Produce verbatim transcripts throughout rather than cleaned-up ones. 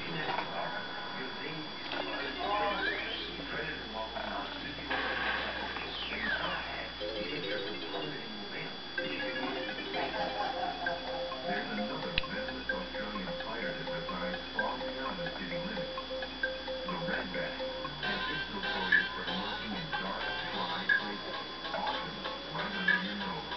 There's another venomous Australian spider that resides far beyond the city limits. The redback. It's notorious for lurking in dark, dry places, often right under your nose.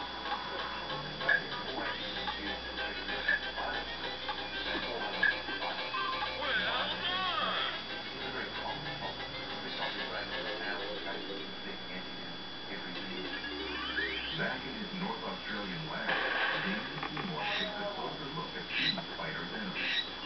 Back in his North Australian lab, James Seymour takes a closer look at sea spider venom.